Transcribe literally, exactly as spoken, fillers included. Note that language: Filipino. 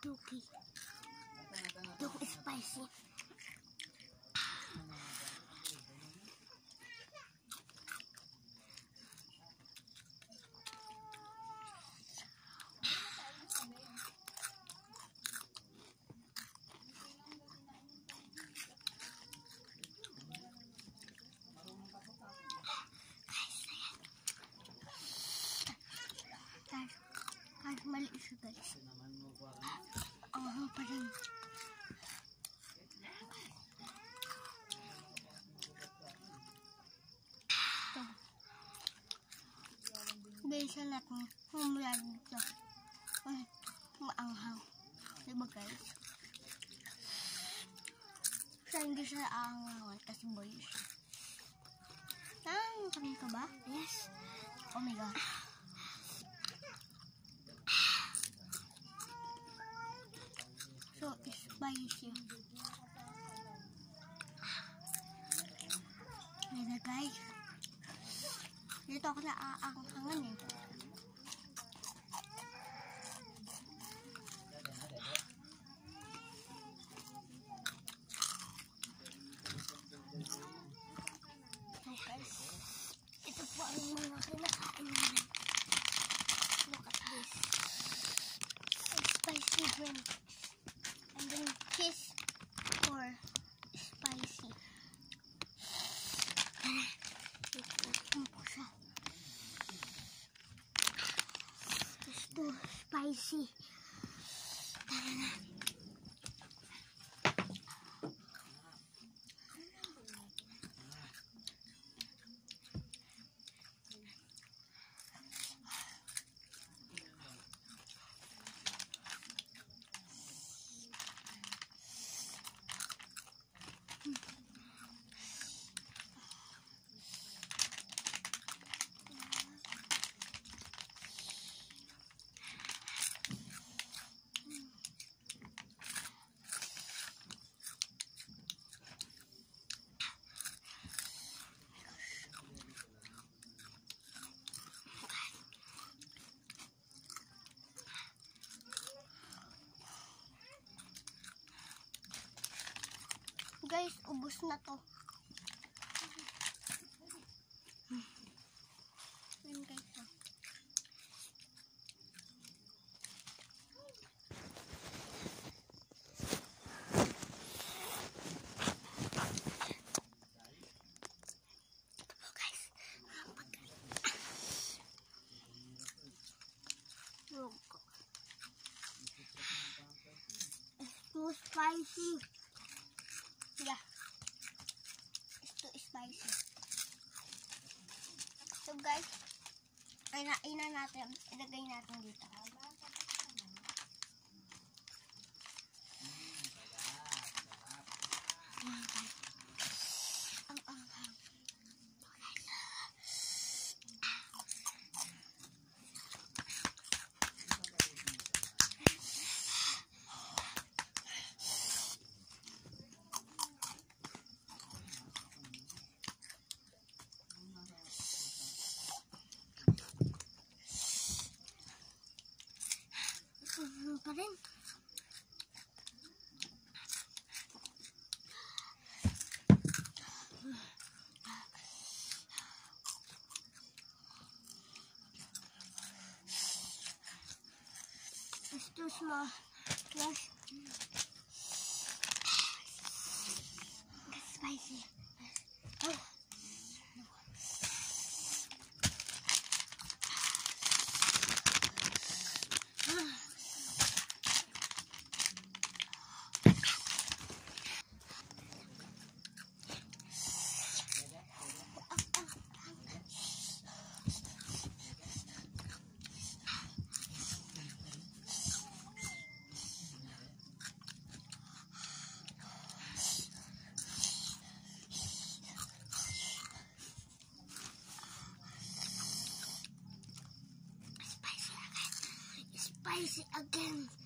Suki. Yung spicy. Kahit maliit siya guys. Ang ahang pa rin. Ito. Bisa natin humula dito. Ay, maanghang. Diba guys? Siya hindi siya aanghang kasi boy siya. Ah, kami ka ba? Yes. Oh my god. So, spicy. Ayan guys. Dito ako na aanghangan eh. So guys, ito po ang mga kinakain namin. Look at this. It's spicy drink. And then kiss for spicy. Ito po siya. Ito spicy. Tara na. Guys, ubos na to. Ayan guys. Oh guys. It's too spicy. Yeah, it's too spicy. So guys, inain na natin, ilagay natin dito. Ang anghang. Pa rin. It's too small. Yes. It's spicy. Oh. Spicy again.